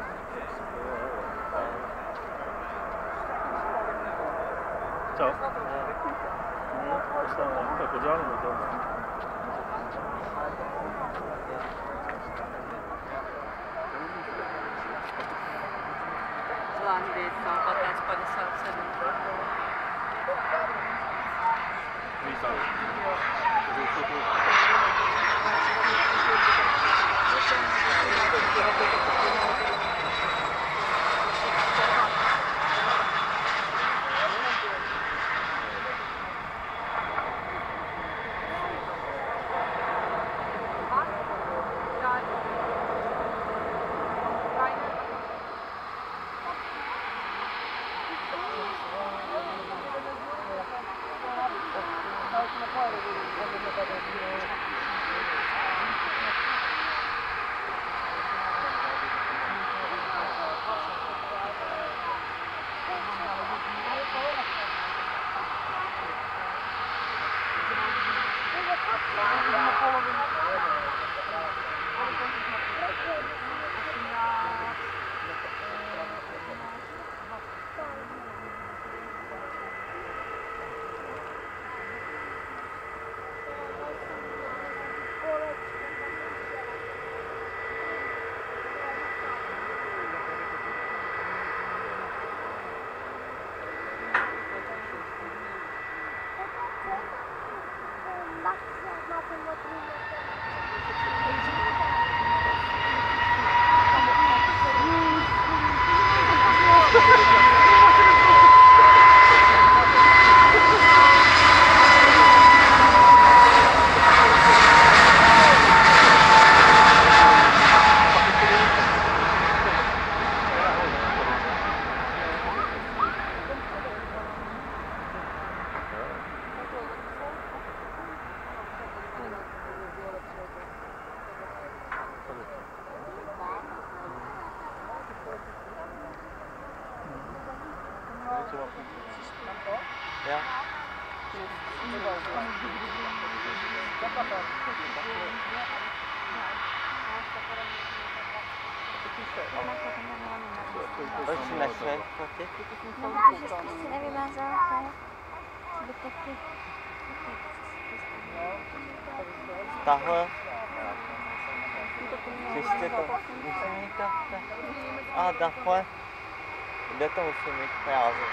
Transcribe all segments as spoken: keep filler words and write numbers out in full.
Ciao. No, questa è già non vedo. Zlándica, patnáct padesát sedm. Vítám. Ja. Proč si nechce fotit? No, že jste si nevymazal zbytek. Tahle. Příště to musím mít takhle. A takhle. Kde to musím mít prázdno?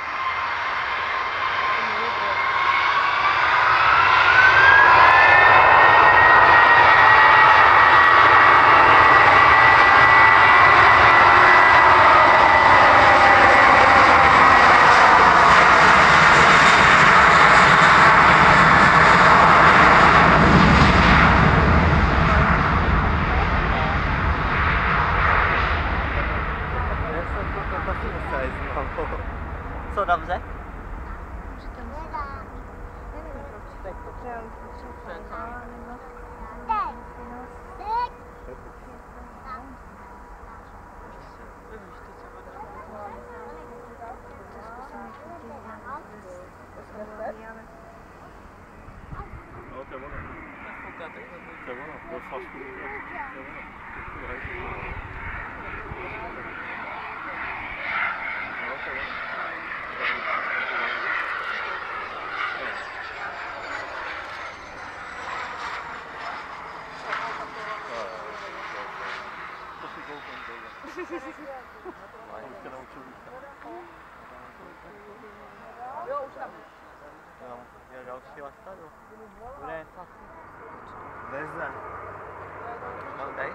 Co dobře? No, to je ono. To je ono, to je flašku. To je ono. No, to je ono. To si koukám tohle. On se naučil více. Jo, už tam. Jo, je další lastadlo. Bude je fakt. Veze. No, dej.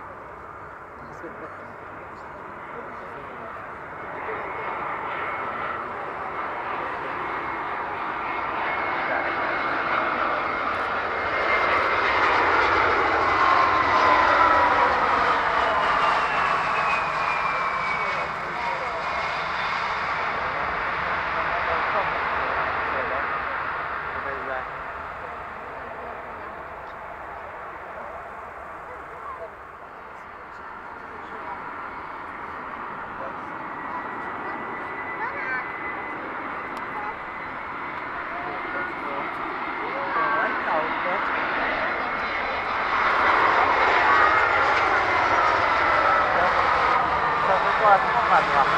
Kelas makan lah.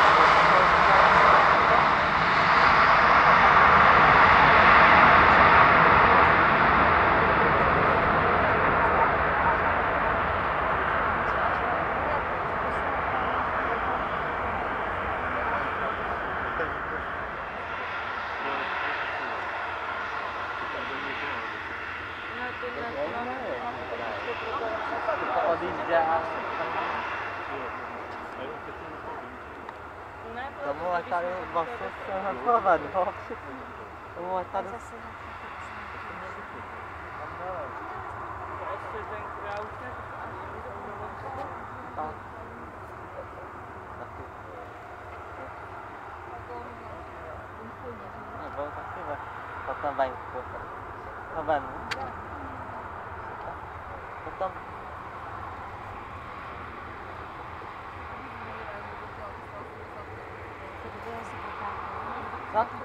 Kamu akan masuk sana kawan, kamu akan Kota Bangkok, kawan, kota. Satu.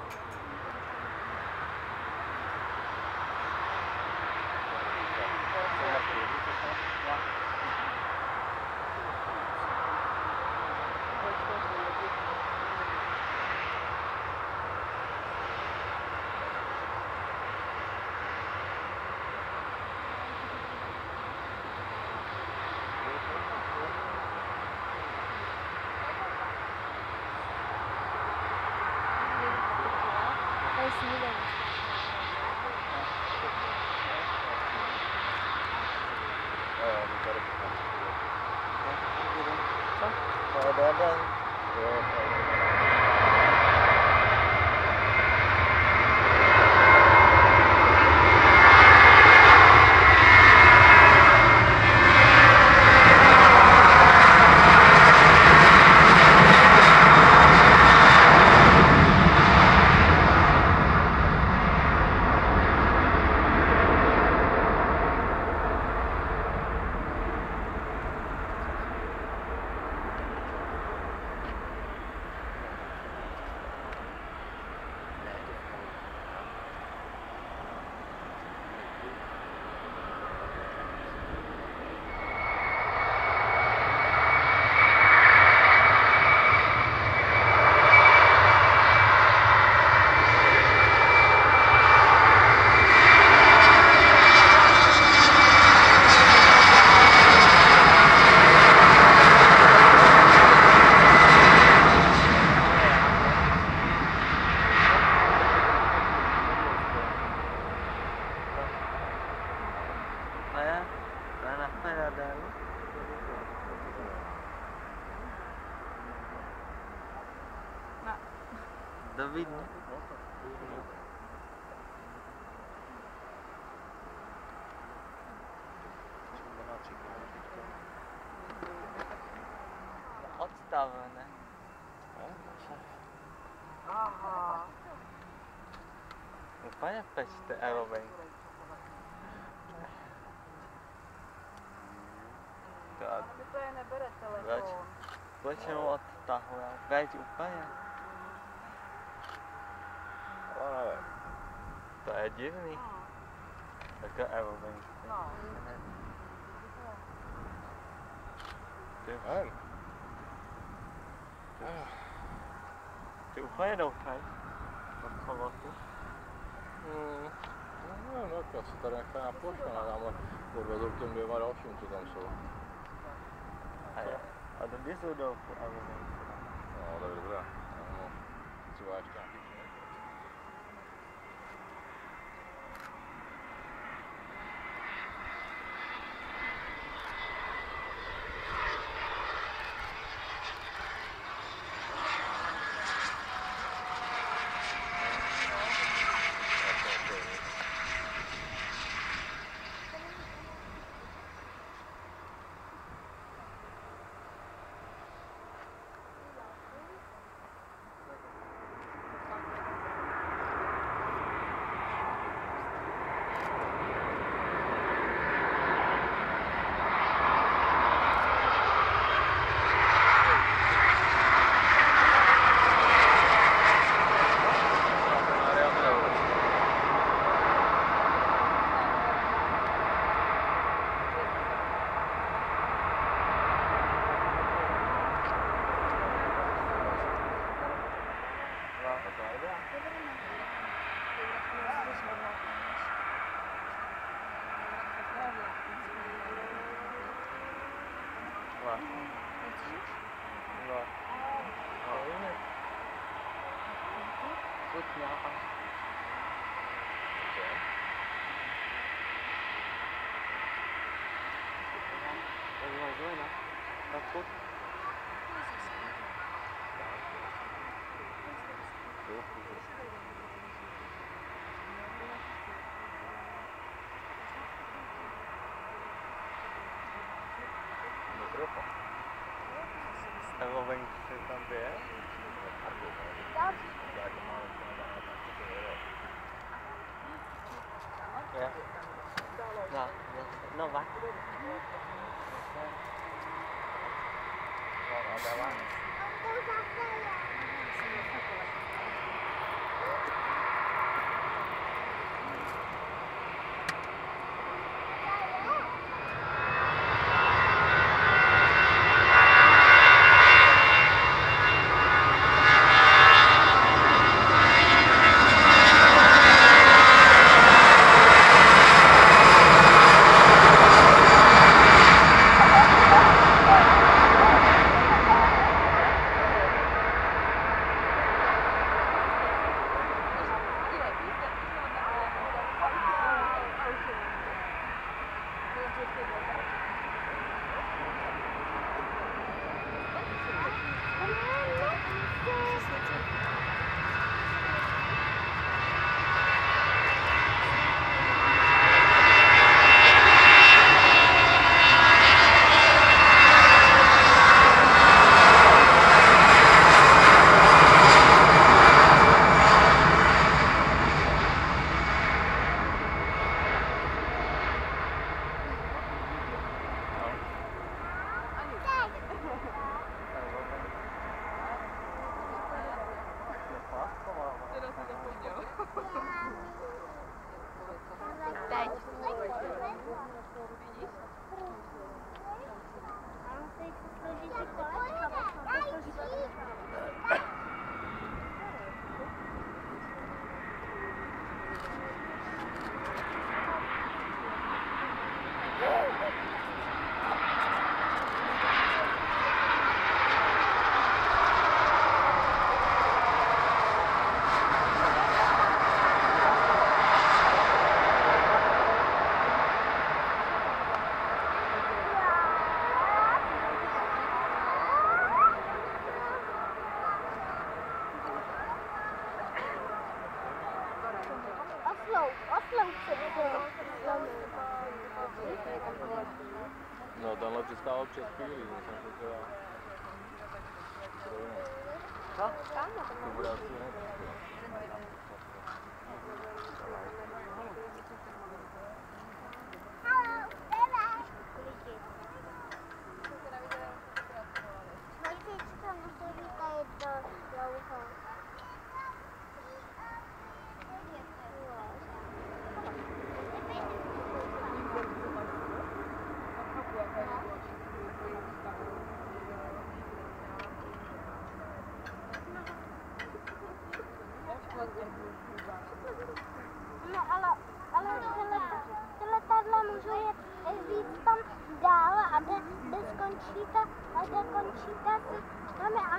Ada-ada. Да видно. Odstavené. Aha. Úplně pečte aerobank. Vy to je nebere telefon. Počemu odtahuje? Veď úplně. Ale To je divný. Takhle aerobank. No. Ty, Nevím. ty úplně doufaj. Na cholotu. Hmm. No, no, tak se tady nechá na plošku, ale tamhle podvezou k těm dvěma dalším, co tam jsou. A jo. A to kdy jsou do aerobank? No, tak dobré. No, třeba ještě nějaký Teď měla až. Zajímavý zelená. Tak pojď. Mikrofon. Nebo venku se tam bije? Ja. No, no va. No, no, dawaj. No, tenhle přistával před chvílí, jsem to teda... Co? To bude asi hned. No ale, ale tyhle, tyhle tadla můžu jet víc tam dál a kde, kde skončí ta, a kde končí ta, máme